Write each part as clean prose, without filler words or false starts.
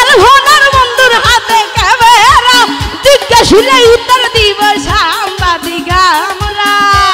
mobile ফোনের বন্ধুর হাতে ক্যামেরা জিজ্ঞাসিলে উত্তর দিব সাংবাদিক আমরা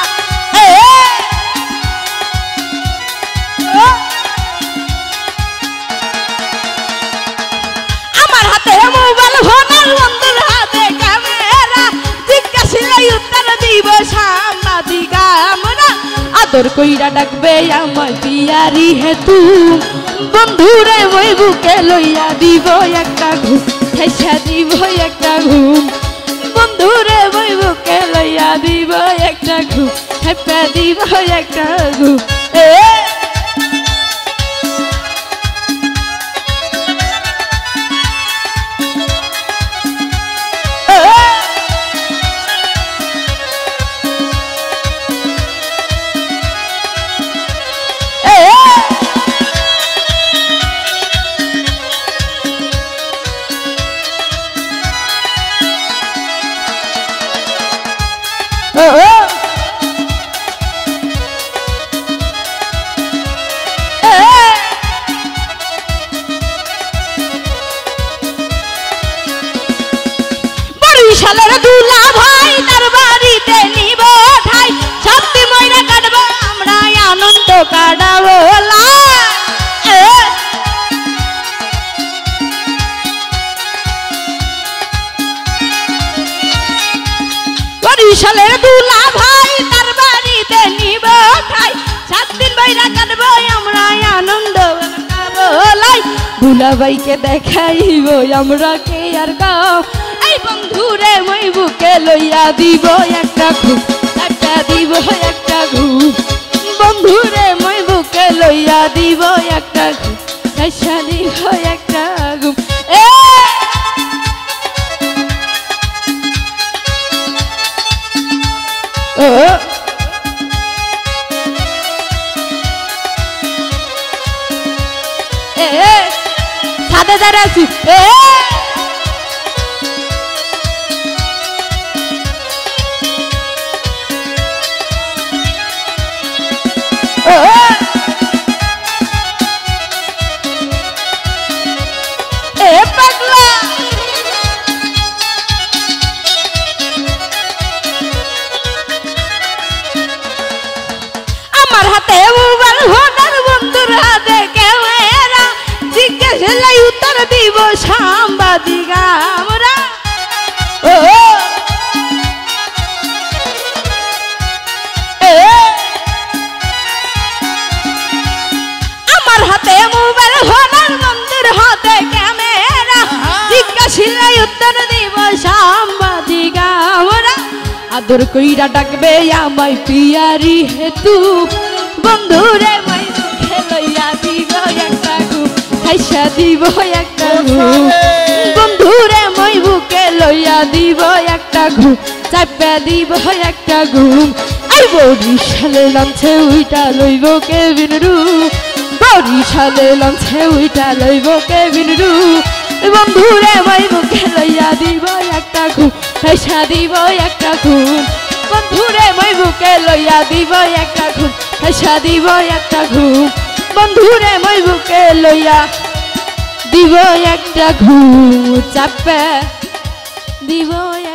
আমার হাতে মোবাইল ফোনের বন্ধুর হাতে ক্যামেরা জিজ্ঞাসিলে উত্তর দিব সাংবাদিক আমরা আদর কইরা ডাকবে আমার পিয়ারি হেতু বন্ধুরে ওই বুকে লইয়া দিব একটা ঘুম খাইসা দিব একটা ঘুম বন্ধুরে ওই বুকে লইয়া দিব একটা ঘুম খাইপা দিব একটা ঘুম বরিশালের দুলা ভাই তার বাড়িতে নিব ঠাই সত্যি ময়রা কাটবো আমরা আনন্দ কাটাবো বরিশালের দুলা ভাই তার বাড়িতে নিব ঠাই 7 দিন ময়রা কাটবো আমরা আনন্দ কাটাবো দুলা ভাইকে দেখাইব আমরা কে আর গাও বন্ধুরে মই বুকে লইয়া দিব একটা ঘুম একটা দিব একটা ঘুম বন্ধুরে মই বুকে লইয়া দিব একটা ঘুম খাইসা দিব একটা ঘুম সাদে দাঁড়া আছি আমার হাতে মোবাইল ফোনের বন্ধুর হাতে ক্যামেরা জিজ্ঞাসা উত্তর দিব সাংবাদিক আমরা আমার হাতে মোবাইল ফোনের বন্ধুর হাতে ক্যামেরা জিজ্ঞাসা উত্তর দিব সাংবাদিক আমরা আদর কইরা ডাকবে আমায় পিয়ারি হেতু বন্ধুরে মই মুখে লইয়া দিব একটা ঘুম খাইসা দিব একটা ঘুম বন্ধুরে মই বুকে লইয়া দিব একটা ঘুম চাপা দিব একটা ঘুম আই বরিশালে লঞ্চে উইটা লইব কেবিন রু বরিশালে লঞ্চে উইটা লইব কেবিন রু বন্ধুরে মই মুখে লইয়া দিব একটা ঘুম খাইসা দিব একটা ঘুম বন্ধুরে মই বুকে লইয়া দিব একটা ঘুম খাইসা দিব একটা ঘুম বন্ধুরে মই বুকে লইয়া দিব একটা ঘুম চাপে দিব